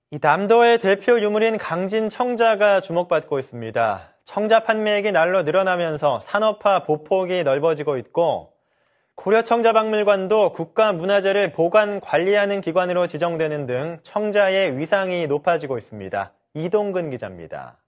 이 남도의 대표 유물인 강진 청자가 주목받고 있습니다. 청자 판매액이 날로 늘어나면서 산업화 보폭이 넓어지고 있고 고려청자박물관도 국가문화재를 보관 관리하는 기관으로 지정되는 등 청자의 위상이 높아지고 있습니다. 이동근 기자입니다.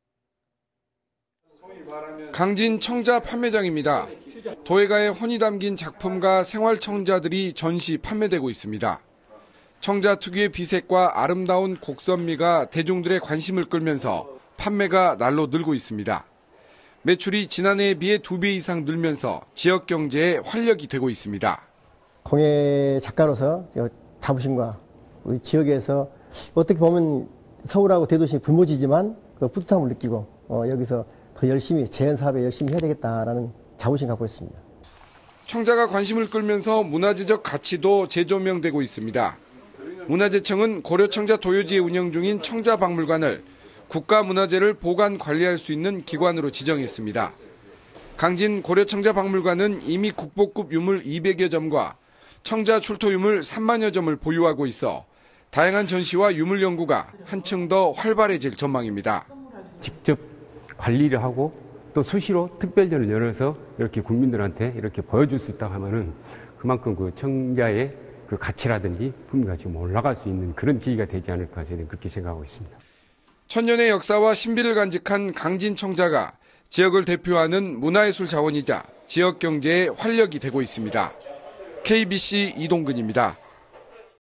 강진 청자 판매장입니다. 도예가의 혼이 담긴 작품과 생활청자들이 전시 판매되고 있습니다. 청자 특유의 비색과 아름다운 곡선미가 대중들의 관심을 끌면서 판매가 날로 늘고 있습니다. 매출이 지난해에 비해 2배 이상 늘면서 지역 경제에 활력이 되고 있습니다. 공예 작가로서 자부심과 우리 지역에서 어떻게 보면 서울하고 대도시 불모지지만 그 뿌듯함을 느끼고 여기서 더 열심히 재현 사업에 열심히 해야 되겠다라는 자부심 갖고 있습니다. 청자가 관심을 끌면서 문화재적 가치도 재조명되고 있습니다. 문화재청은 고려청자 도요지에 운영 중인 청자박물관을 국가문화재를 보관 관리할 수 있는 기관으로 지정했습니다. 강진 고려청자박물관은 이미 국보급 유물 200여 점과 청자 출토 유물 3만여 점을 보유하고 있어 다양한 전시와 유물 연구가 한층 더 활발해질 전망입니다. 직접 관리를 하고 또 수시로 특별전을 열어서 이렇게 국민들한테 이렇게 보여줄 수 있다고 하면은 그만큼 그 청자의 그 가치라든지 품위가 지금 올라갈 수 있는 그런 계기가 되지 않을까 저는 그렇게 생각하고 있습니다. 천년의 역사와 신비를 간직한 강진 청자가 지역을 대표하는 문화예술 자원이자 지역 경제의 활력이 되고 있습니다. KBC 이동근입니다.